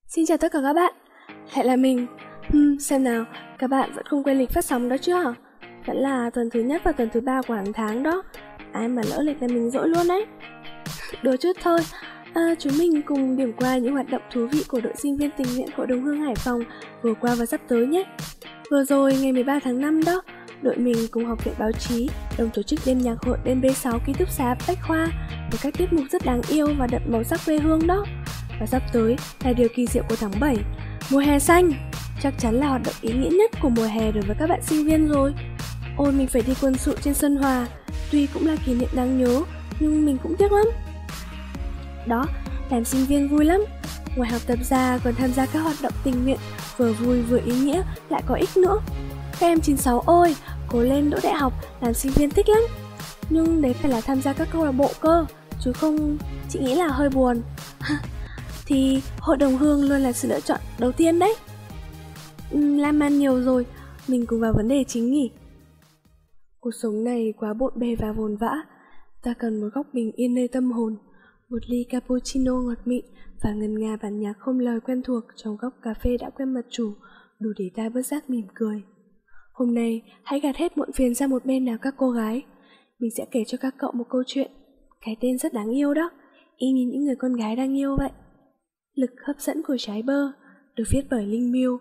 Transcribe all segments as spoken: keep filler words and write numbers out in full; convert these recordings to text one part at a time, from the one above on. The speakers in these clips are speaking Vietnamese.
Xin chào tất cả các bạn, lại là mình. Hmm, xem nào, các bạn vẫn không quên lịch phát sóng đó chưa? Vẫn là tuần thứ nhất và tuần thứ ba của hàng tháng đó. Ai mà lỡ lịch là mình dỗi luôn đấy. Đùa chút thôi, à, chúng mình cùng điểm qua những hoạt động thú vị của đội sinh viên tình nguyện Hội đồng Hương Hải Phòng vừa qua và sắp tới nhé. Vừa rồi ngày mười ba tháng năm đó, đội mình cùng Học viện Báo chí đồng tổ chức đêm nhạc hội đêm B sáu ký túc xá Bách Khoa với các tiết mục rất đáng yêu và đậm màu sắc quê hương đó. Và sắp tới là điều kỳ diệu của tháng bảy, mùa hè xanh. Chắc chắn là hoạt động ý nghĩa nhất của mùa hè đối với các bạn sinh viên rồi. Ôi, mình phải đi quân sự trên Xuân Hòa, tuy cũng là kỷ niệm đáng nhớ nhưng mình cũng tiếc lắm. Đó, làm sinh viên vui lắm. Ngoài học tập ra còn tham gia các hoạt động tình nguyện, vừa vui vừa ý nghĩa lại có ích nữa. Các em chín sáu ơi, cố lên đỗ đại học, làm sinh viên thích lắm. Nhưng đấy phải là tham gia các câu lạc bộ cơ, chứ không, chị nghĩ là hơi buồn. Thì Hội đồng Hương luôn là sự lựa chọn đầu tiên đấy. uhm, Lan man nhiều rồi, mình cùng vào vấn đề chính nhỉ. Cuộc sống này quá bộn bề và vồn vã. Ta cần một góc bình yên nơi tâm hồn, một ly cappuccino ngọt mịn và ngân nga bản nhạc không lời quen thuộc trong góc cà phê đã quen mặt chủ, đủ để ta bất giác mỉm cười. Hôm nay hãy gạt hết muộn phiền ra một bên nào các cô gái. Mình sẽ kể cho các cậu một câu chuyện, cái tên rất đáng yêu đó, y như những người con gái đang yêu vậy. Lực hấp dẫn của trái bơ, được viết bởi Linh Miêu.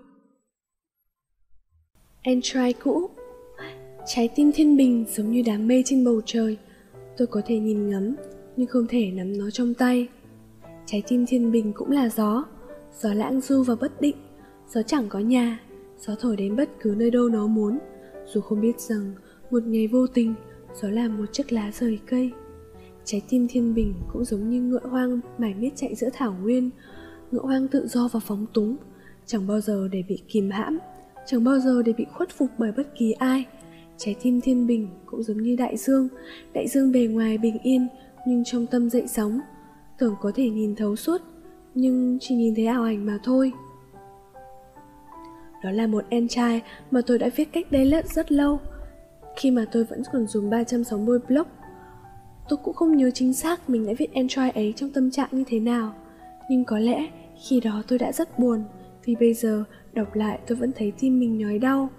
Entry cũ. Trái tim thiên bình giống như đám mây trên bầu trời. Tôi có thể nhìn ngắm, nhưng không thể nắm nó trong tay. Trái tim thiên bình cũng là gió. Gió lãng du và bất định. Gió chẳng có nhà. Gió thổi đến bất cứ nơi đâu nó muốn. Dù không biết rằng một ngày vô tình gió làm một chiếc lá rời cây. Trái tim thiên bình cũng giống như ngựa hoang mải miết chạy giữa thảo nguyên. Ngựa hoang tự do và phóng túng, chẳng bao giờ để bị kìm hãm, chẳng bao giờ để bị khuất phục bởi bất kỳ ai. Trái tim thiên bình cũng giống như đại dương. Đại dương bề ngoài bình yên, nhưng trong tâm dậy sóng. Tưởng có thể nhìn thấu suốt, nhưng chỉ nhìn thấy ảo ảnh mà thôi. Đó là một entry mà tôi đã viết cách đây rất lâu, khi mà tôi vẫn còn dùng ba trăm sáu mươi blog. Tôi cũng không nhớ chính xác mình đã viết entry ấy trong tâm trạng như thế nào, nhưng có lẽ khi đó tôi đã rất buồn, vì bây giờ đọc lại tôi vẫn thấy tim mình nhói đau.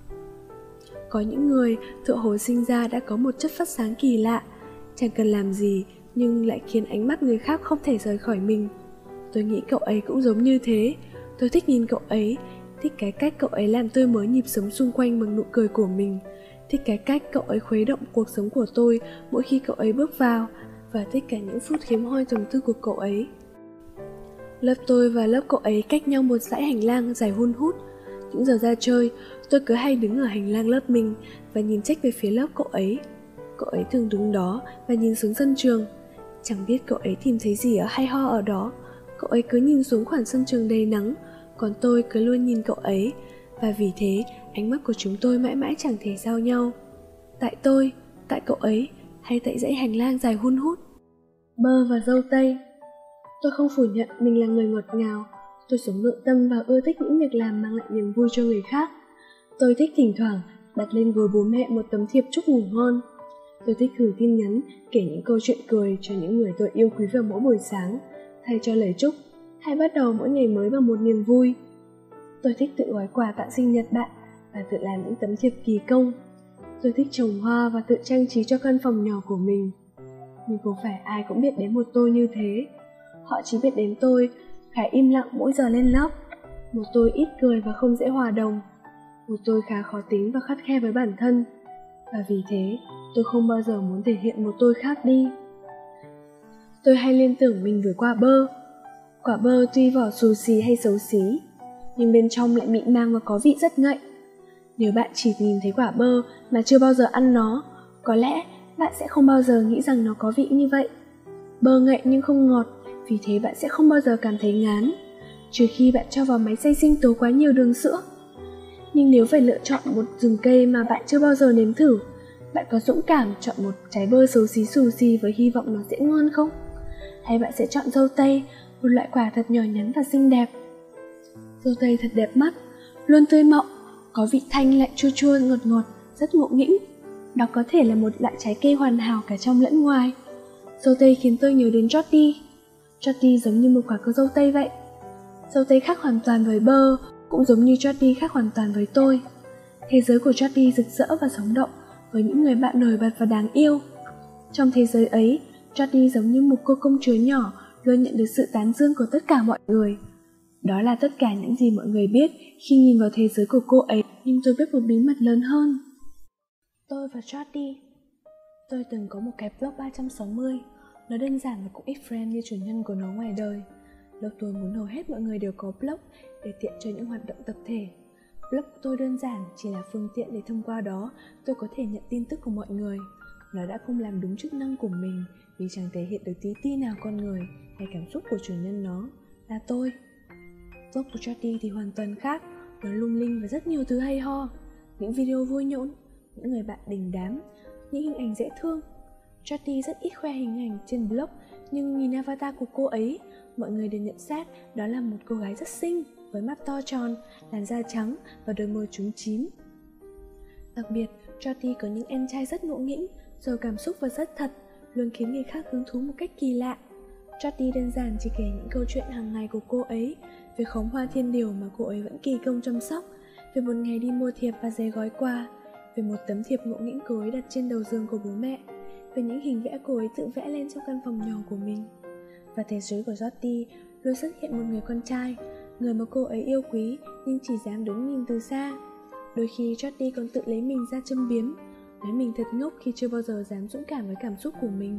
Có những người tựa hồ sinh ra đã có một chất phát sáng kỳ lạ, chẳng cần làm gì nhưng lại khiến ánh mắt người khác không thể rời khỏi mình. Tôi nghĩ cậu ấy cũng giống như thế. Tôi thích nhìn cậu ấy, thích cái cách cậu ấy làm tươi mới nhịp sống xung quanh bằng nụ cười của mình, thích cái cách cậu ấy khuấy động cuộc sống của tôi mỗi khi cậu ấy bước vào, và thích cả những phút hiếm hoi trầm tư của cậu ấy. Lớp tôi và lớp cậu ấy cách nhau một dãy hành lang dài hun hút. Những giờ ra chơi, tôi cứ hay đứng ở hành lang lớp mình và nhìn trách về phía lớp cậu ấy. Cậu ấy thường đứng đó và nhìn xuống sân trường. Chẳng biết cậu ấy tìm thấy gì ở hay ho ở đó. Cậu ấy cứ nhìn xuống khoảng sân trường đầy nắng, còn tôi cứ luôn nhìn cậu ấy. Và vì thế, ánh mắt của chúng tôi mãi mãi chẳng thể giao nhau. Tại tôi, tại cậu ấy, hay tại dãy hành lang dài hun hút. Bơ và dâu tây. Tôi không phủ nhận mình là người ngọt ngào. Tôi sống nội tâm và ưa thích những việc làm mang lại niềm vui cho người khác. Tôi thích thỉnh thoảng đặt lên gối bố mẹ một tấm thiệp chúc ngủ ngon. Tôi thích gửi tin nhắn, kể những câu chuyện cười cho những người tôi yêu quý vào mỗi buổi sáng, thay cho lời chúc, hay bắt đầu mỗi ngày mới bằng một niềm vui. Tôi thích tự gói quà tặng sinh nhật bạn và tự làm những tấm thiệp kỳ công. Tôi thích trồng hoa và tự trang trí cho căn phòng nhỏ của mình. Nhưng không phải ai cũng biết đến một tôi như thế. Họ chỉ biết đến tôi khá im lặng mỗi giờ lên lớp, một tôi ít cười và không dễ hòa đồng, một tôi khá khó tính và khắt khe với bản thân. Và vì thế, tôi không bao giờ muốn thể hiện một tôi khác đi. Tôi hay liên tưởng mình với quả bơ. Quả bơ tuy vỏ xù xì hay xấu xí, nhưng bên trong lại mịn màng và có vị rất ngậy. Nếu bạn chỉ nhìn thấy quả bơ mà chưa bao giờ ăn nó, có lẽ bạn sẽ không bao giờ nghĩ rằng nó có vị như vậy. Bơ ngậy nhưng không ngọt, vì thế bạn sẽ không bao giờ cảm thấy ngán, trừ khi bạn cho vào máy xay sinh tố quá nhiều đường sữa. Nhưng nếu phải lựa chọn một rừng cây mà bạn chưa bao giờ nếm thử, bạn có dũng cảm chọn một trái bơ xấu xí xù xì với hy vọng nó sẽ ngon không? Hay bạn sẽ chọn dâu tây, một loại quả thật nhỏ nhắn và xinh đẹp? Dâu tây thật đẹp mắt, luôn tươi mọng, có vị thanh lại chua chua ngọt ngọt, rất ngộ nghĩnh. Đó có thể là một loại trái cây hoàn hảo cả trong lẫn ngoài. Dâu tây khiến tôi nhớ đến Jody. Jody giống như một quả cơ dâu tây vậy. Dâu tây khác hoàn toàn với Bơ, cũng giống như Jody khác hoàn toàn với tôi. Thế giới của Jody rực rỡ và sống động, với những người bạn nổi bật và đáng yêu. Trong thế giới ấy, Jody giống như một cô công chúa nhỏ, luôn nhận được sự tán dương của tất cả mọi người. Đó là tất cả những gì mọi người biết khi nhìn vào thế giới của cô ấy, nhưng tôi biết một bí mật lớn hơn. Tôi và Jody. Tôi từng có một cái blog ba trăm sáu mươi. Nó đơn giản và cũng ít friend như chủ nhân của nó ngoài đời. Lúc tôi muốn hầu hết mọi người đều có blog để tiện cho những hoạt động tập thể. Blog của tôi đơn giản chỉ là phương tiện để thông qua đó tôi có thể nhận tin tức của mọi người. Nó đã không làm đúng chức năng của mình vì chẳng thể hiện được tí ti nào con người hay cảm xúc của chủ nhân nó, là tôi. Blog của Jody thì hoàn toàn khác. Nó lung linh và rất nhiều thứ hay ho. Những video vui nhộn, những người bạn đình đám, những hình ảnh dễ thương. Jody rất ít khoe hình ảnh trên blog, nhưng nhìn avatar của cô ấy, mọi người đều nhận xét đó là một cô gái rất xinh, với mắt to tròn, làn da trắng và đôi môi trúng chím. Đặc biệt, Jody có những em trai rất ngộ nghĩnh, giàu cảm xúc và rất thật, luôn khiến người khác hứng thú một cách kỳ lạ. Jody đơn giản chỉ kể những câu chuyện hàng ngày của cô ấy, về khóm hoa thiên điều mà cô ấy vẫn kỳ công chăm sóc, về một ngày đi mua thiệp và giấy gói quà, về một tấm thiệp ngộ nghĩnh cô ấy đặt trên đầu giường của bố mẹ, về những hình vẽ cô ấy tự vẽ lên trong căn phòng nhỏ của mình. Và thế giới của Jody luôn xuất hiện một người con trai, người mà cô ấy yêu quý nhưng chỉ dám đứng nhìn từ xa. Đôi khi Jody còn tự lấy mình ra châm biếm, nói mình thật ngốc khi chưa bao giờ dám dũng cảm với cảm xúc của mình.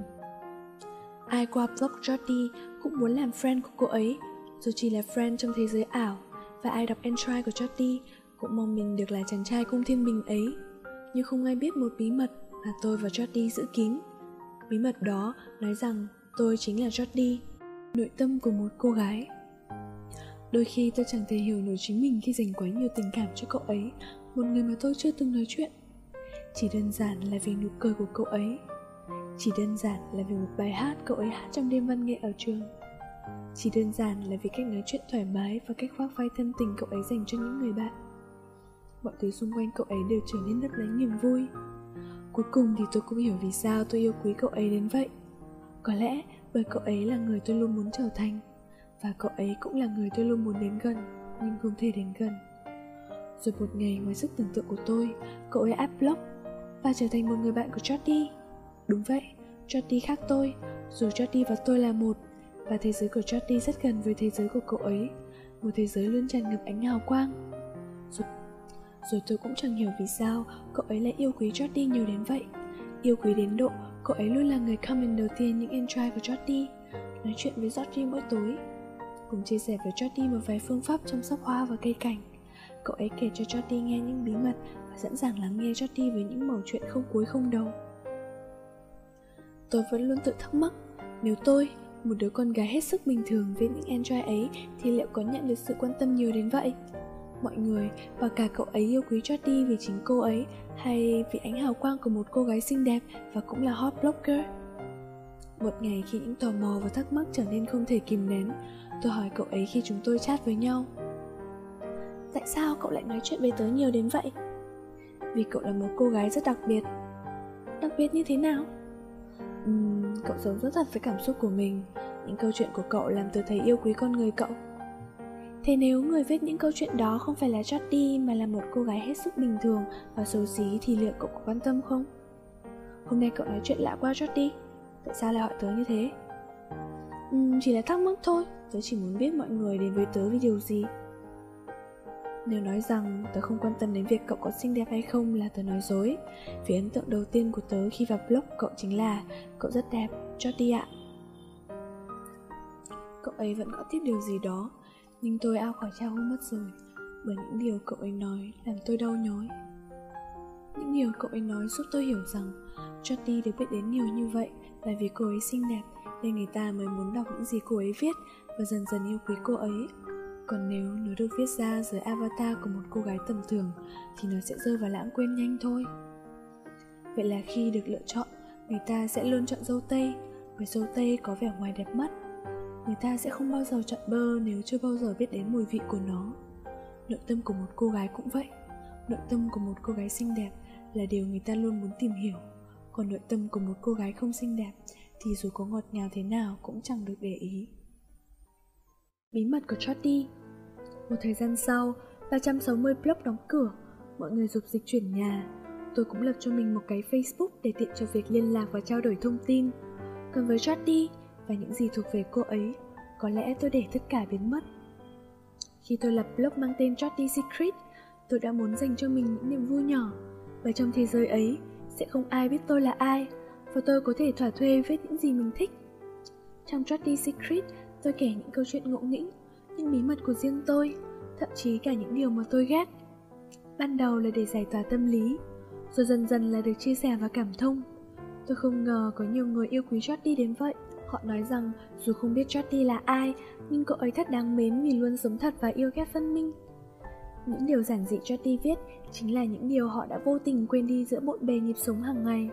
Ai qua blog Jody cũng muốn làm friend của cô ấy, dù chỉ là friend trong thế giới ảo, và ai đọc entry của Jody cũng mong mình được là chàng trai cung thiên bình ấy. Nhưng không ai biết một bí mật mà tôi và Jody giữ kín. Bí mật đó nói rằng tôi chính là Jody, nội tâm của một cô gái. Đôi khi tôi chẳng thể hiểu nổi chính mình khi dành quá nhiều tình cảm cho cậu ấy, một người mà tôi chưa từng nói chuyện. Chỉ đơn giản là vì nụ cười của cậu ấy. Chỉ đơn giản là vì một bài hát cậu ấy hát trong đêm văn nghệ ở trường. Chỉ đơn giản là vì cách nói chuyện thoải mái và cách khoác vai thân tình cậu ấy dành cho những người bạn. Mọi thứ xung quanh cậu ấy đều trở nên lấp lánh niềm vui. Cuối cùng thì tôi cũng hiểu vì sao tôi yêu quý cậu ấy đến vậy. Có lẽ bởi cậu ấy là người tôi luôn muốn trở thành, và cậu ấy cũng là người tôi luôn muốn đến gần, nhưng không thể đến gần. Rồi một ngày, ngoài sức tưởng tượng của tôi, cậu ấy áp blog và trở thành một người bạn của Jody. Đúng vậy, Jody khác tôi, dù Jody và tôi là một, và thế giới của Jody rất gần với thế giới của cậu ấy, một thế giới luôn tràn ngập ánh hào quang. Rồi, rồi tôi cũng chẳng hiểu vì sao cậu ấy lại yêu quý Jody nhiều đến vậy. Yêu quý đến độ cậu ấy luôn là người comment đầu tiên những entry của Jody, nói chuyện với Jody mỗi tối, cùng chia sẻ với Jody một vài phương pháp chăm sóc hoa và cây cảnh. Cậu ấy kể cho Jody nghe những bí mật và sẵn sàng lắng nghe Jody với những mẩu chuyện không cuối không đầu. Tôi vẫn luôn tự thắc mắc, nếu tôi, một đứa con gái hết sức bình thường với những entry ấy, thì liệu có nhận được sự quan tâm nhiều đến vậy? Mọi người và cả cậu ấy yêu quý Jody vì chính cô ấy, hay vì ánh hào quang của một cô gái xinh đẹp và cũng là hot blogger? Một ngày khi những tò mò và thắc mắc trở nên không thể kìm nén, tôi hỏi cậu ấy khi chúng tôi chat với nhau: tại sao cậu lại nói chuyện với tớ nhiều đến vậy? Vì cậu là một cô gái rất đặc biệt. Đặc biệt như thế nào? Uhm, cậu sống rất thật với cảm xúc của mình. Những câu chuyện của cậu làm tớ thấy yêu quý con người cậu. Thế nếu người viết những câu chuyện đó không phải là Jody mà là một cô gái hết sức bình thường và xấu xí thì liệu cậu có quan tâm không? Hôm nay cậu nói chuyện lạ quá Jody. Tại sao lại hỏi tớ như thế? Uhm, chỉ là thắc mắc thôi. Tớ chỉ muốn biết mọi người đến với tớ vì điều gì. Nếu nói rằng tớ không quan tâm đến việc cậu có xinh đẹp hay không là tớ nói dối. Vì ấn tượng đầu tiên của tớ khi vào blog cậu chính là cậu rất đẹp, Jody ạ. Cậu ấy vẫn gọi tiếp điều gì đó, nhưng tôi ao khỏi trao mất rồi, bởi những điều cậu ấy nói làm tôi đau nhói. Những điều cậu ấy nói giúp tôi hiểu rằng Jody được biết đến nhiều như vậy là vì cô ấy xinh đẹp, nên người ta mới muốn đọc những gì cô ấy viết và dần dần yêu quý cô ấy. Còn nếu nó được viết ra dưới avatar của một cô gái tầm thường thì nó sẽ rơi vào lãng quên nhanh thôi. Vậy là khi được lựa chọn, người ta sẽ luôn chọn dâu tây, bởi dâu tây có vẻ ngoài đẹp mắt. Người ta sẽ không bao giờ chọn bơ nếu chưa bao giờ biết đến mùi vị của nó. Nội tâm của một cô gái cũng vậy. Nội tâm của một cô gái xinh đẹp là điều người ta luôn muốn tìm hiểu. Còn nội tâm của một cô gái không xinh đẹp thì dù có ngọt ngào thế nào cũng chẳng được để ý. Bí mật của Jody. Một thời gian sau, ba trăm sáu mươi blog đóng cửa, mọi người dục dịch chuyển nhà. Tôi cũng lập cho mình một cái Facebook để tiện cho việc liên lạc và trao đổi thông tin. Còn với Jody và những gì thuộc về cô ấy, có lẽ tôi để tất cả biến mất. Khi tôi lập blog mang tên Jody Secret, tôi đã muốn dành cho mình những niềm vui nhỏ. Và trong thế giới ấy, sẽ không ai biết tôi là ai, và tôi có thể thỏa thuê viết những gì mình thích. Trong Jody Secret, tôi kể những câu chuyện ngộ nghĩnh, những bí mật của riêng tôi, thậm chí cả những điều mà tôi ghét. Ban đầu là để giải tỏa tâm lý, rồi dần dần là được chia sẻ và cảm thông. Tôi không ngờ có nhiều người yêu quý Jody đến vậy. Họ nói rằng dù không biết Jody là ai, nhưng cậu ấy thật đáng mến vì luôn sống thật và yêu ghét phân minh. Những điều giản dị Jody viết chính là những điều họ đã vô tình quên đi giữa bộn bề nhịp sống hàng ngày.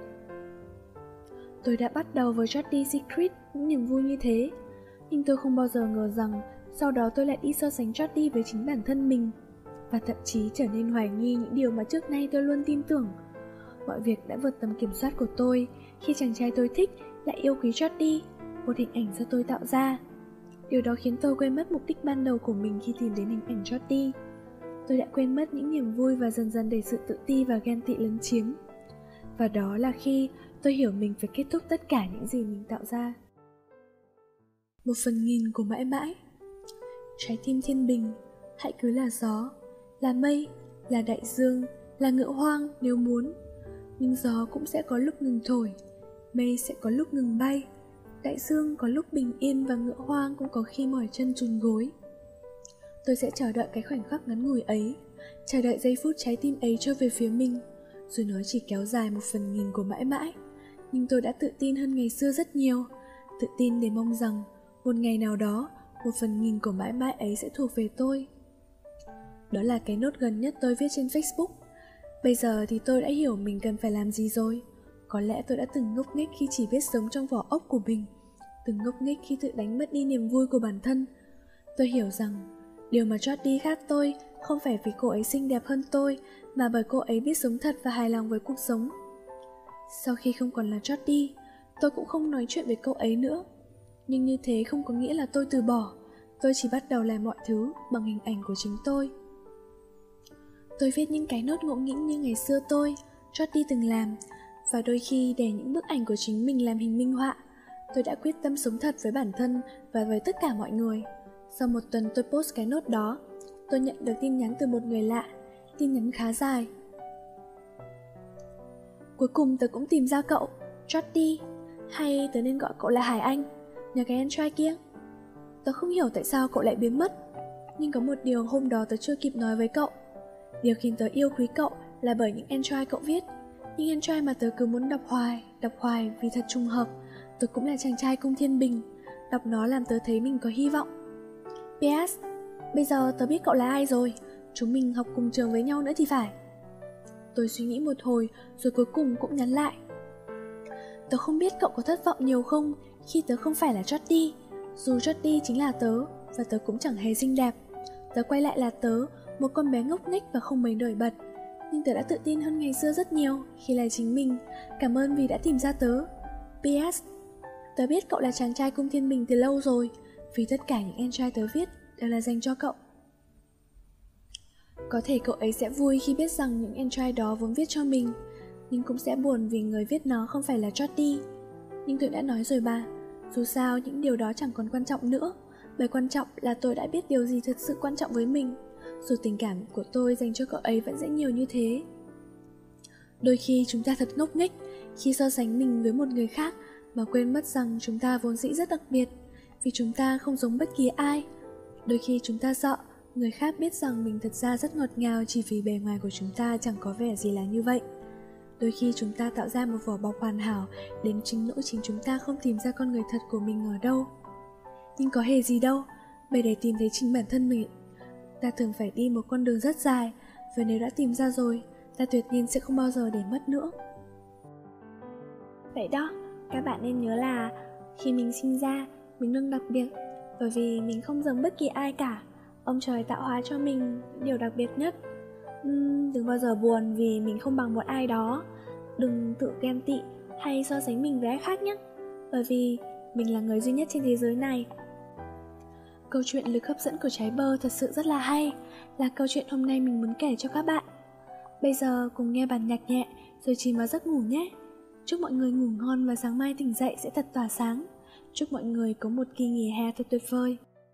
Tôi đã bắt đầu với Jody Secret những niềm vui như thế, nhưng tôi không bao giờ ngờ rằng sau đó tôi lại đi so sánh Jody với chính bản thân mình, và thậm chí trở nên hoài nghi những điều mà trước nay tôi luôn tin tưởng. Mọi việc đã vượt tầm kiểm soát của tôi khi chàng trai tôi thích lại yêu quý Jody, một hình ảnh do tôi tạo ra. Điều đó khiến tôi quên mất mục đích ban đầu của mình khi tìm đến hình ảnh Jody. Tôi đã quên mất những niềm vui và dần dần để sự tự ti và ghen tị lấn chiếm. Và đó là khi tôi hiểu mình phải kết thúc tất cả những gì mình tạo ra. Một phần nghìn của mãi mãi. Trái tim thiên bình, hãy cứ là gió, là mây, là đại dương, là ngựa hoang nếu muốn. Nhưng gió cũng sẽ có lúc ngừng thổi, mây sẽ có lúc ngừng bay, đại dương có lúc bình yên và ngựa hoang cũng có khi mỏi chân chùn gối. Tôi sẽ chờ đợi cái khoảnh khắc ngắn ngủi ấy, chờ đợi giây phút trái tim ấy trôi về phía mình, dù nó chỉ kéo dài một phần nghìn của mãi mãi. Nhưng tôi đã tự tin hơn ngày xưa rất nhiều, tự tin để mong rằng một ngày nào đó, một phần nghìn của mãi mãi ấy sẽ thuộc về tôi. Đó là cái nốt gần nhất tôi viết trên Facebook. Bây giờ thì tôi đã hiểu mình cần phải làm gì rồi. Có lẽ tôi đã từng ngốc nghếch khi chỉ biết sống trong vỏ ốc của mình, từng ngốc nghếch khi tự đánh mất đi niềm vui của bản thân. Tôi hiểu rằng điều mà Jody khác tôi không phải vì cô ấy xinh đẹp hơn tôi, mà bởi cô ấy biết sống thật và hài lòng với cuộc sống. Sau khi không còn là Jody, tôi cũng không nói chuyện với cô ấy nữa. Nhưng như thế không có nghĩa là tôi từ bỏ. Tôi chỉ bắt đầu làm mọi thứ bằng hình ảnh của chính tôi. Tôi viết những cái nốt ngộ nghĩnh như ngày xưa tôi, Jody từng làm, và đôi khi để những bức ảnh của chính mình làm hình minh họa. Tôi đã quyết tâm sống thật với bản thân và với tất cả mọi người. Sau một tuần tôi post cái nốt đó, tôi nhận được tin nhắn từ một người lạ. Tin nhắn khá dài. Cuối cùng tớ cũng tìm ra cậu, Jody. Hay tớ nên gọi cậu là Hải Anh, nhờ cái Android kia. Tớ không hiểu tại sao cậu lại biến mất, nhưng có một điều hôm đó tớ chưa kịp nói với cậu. Điều khiến tớ yêu quý cậu là bởi những Android cậu viết. Những Android mà tớ cứ muốn đọc hoài, đọc hoài vì thật trùng hợp. Tớ cũng là chàng trai cung thiên bình. Đọc nó làm tớ thấy mình có hy vọng. pê ét. Bây giờ tớ biết cậu là ai rồi. Chúng mình học cùng trường với nhau nữa thì phải. Tôi suy nghĩ một hồi rồi cuối cùng cũng nhắn lại. Tớ không biết cậu có thất vọng nhiều không khi tớ không phải là Jody. Dù Jody chính là tớ, và tớ cũng chẳng hề xinh đẹp. Tớ quay lại là tớ, một con bé ngốc nghếch và không mấy nổi bật. Nhưng tớ đã tự tin hơn ngày xưa rất nhiều khi là chính mình. Cảm ơn vì đã tìm ra tớ. pê ét. Tớ biết cậu là chàng trai cung thiên bình từ lâu rồi, vì tất cả những Android tớ viết đều là dành cho cậu. Có thể cậu ấy sẽ vui khi biết rằng những Android đó vốn viết cho mình, nhưng cũng sẽ buồn vì người viết nó không phải là Jody. Nhưng tôi đã nói rồi bà, dù sao những điều đó chẳng còn quan trọng nữa, bởi quan trọng là tôi đã biết điều gì thật sự quan trọng với mình, dù tình cảm của tôi dành cho cậu ấy vẫn dễ nhiều như thế. Đôi khi chúng ta thật ngốc nghếch khi so sánh mình với một người khác mà quên mất rằng chúng ta vốn dĩ rất đặc biệt, vì chúng ta không giống bất kỳ ai. Đôi khi chúng ta sợ người khác biết rằng mình thật ra rất ngọt ngào chỉ vì bề ngoài của chúng ta chẳng có vẻ gì là như vậy. Đôi khi chúng ta tạo ra một vỏ bọc hoàn hảo đến chính nỗi chính chúng ta không tìm ra con người thật của mình ở đâu. Nhưng có hề gì đâu, bởi để tìm thấy chính bản thân mình, ta thường phải đi một con đường rất dài, và nếu đã tìm ra rồi, ta tuyệt nhiên sẽ không bao giờ để mất nữa. Vậy đó, các bạn nên nhớ là khi mình sinh ra, mình luôn đặc biệt, bởi vì mình không giống bất kỳ ai cả. Ông trời tạo hóa cho mình điều đặc biệt nhất. uhm, Đừng bao giờ buồn vì mình không bằng một ai đó. Đừng tự ghen tị hay so sánh mình với ai khác nhé, bởi vì mình là người duy nhất trên thế giới này. Câu chuyện lực hấp dẫn của trái bơ thật sự rất là hay, là câu chuyện hôm nay mình muốn kể cho các bạn. Bây giờ cùng nghe bản nhạc nhẹ rồi chìm vào giấc ngủ nhé. Chúc mọi người ngủ ngon và sáng mai tỉnh dậy sẽ thật tỏa sáng. Chúc mọi người có một kỳ nghỉ hè thật tuyệt vời.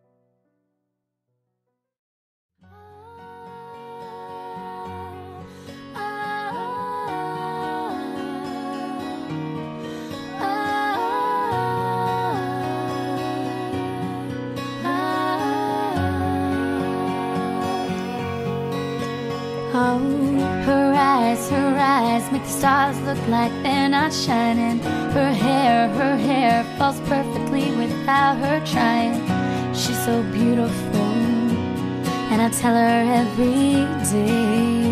Oh, her eyes, her eyes make the stars look like they're not shining. Her hair, her hair falls perfectly without her trying. She's so beautiful, and I tell her every day.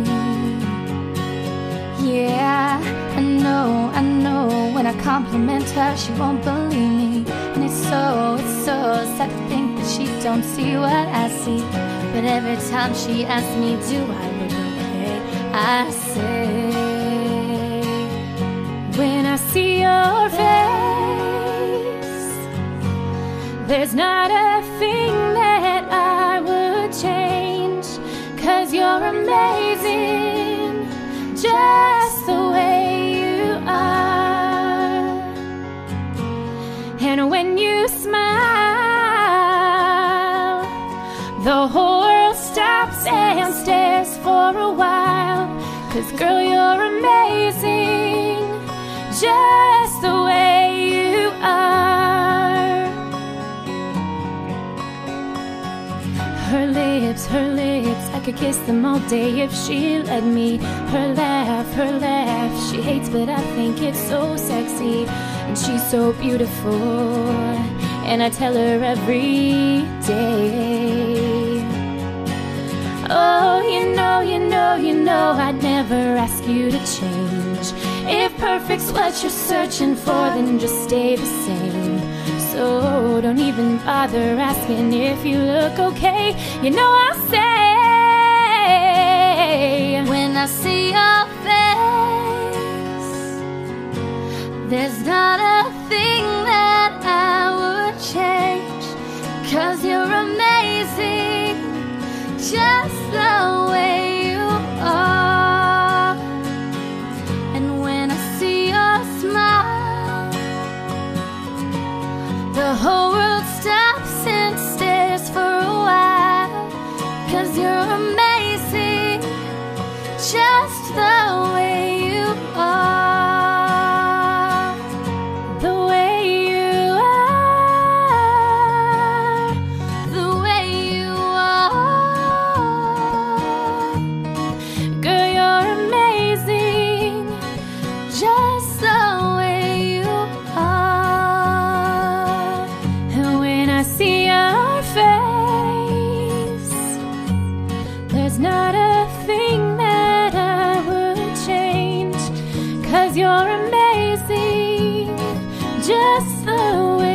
Yeah, I know, I know, when I compliment her she won't believe me. And it's so, it's so sad to think that she don't see what I see. But every time she asks me, do I look okay? I say, when I see your face, there's not a thing that I would change. 'Cause you're amazing, just the way you are. And when you smile, the whole world stops and stares for a while. 'Cause girl, you're amazing, just the way you are. Her lips, her lips, I could kiss them all day if she let me. Her laugh, her laugh, she hates but I think it's so sexy. And she's so beautiful, and I tell her every day. Oh, you know, you know, you know I'd never ask you to change. If perfect's what you're searching for, then just stay the same. So don't even bother asking if you look okay. You know I'll say, when I see your face, there's not a thing that I would change. 'Cause you're amazing, just the way you are. And when I see your smile, the whole world stops and stares for a while. 'Cause you're amazing, just the way you are. The way you are, the way you are. Girl, you're amazing, just the way you are. And when I see your face, there's not a thing that I would change. 'Cause you're amazing, just the way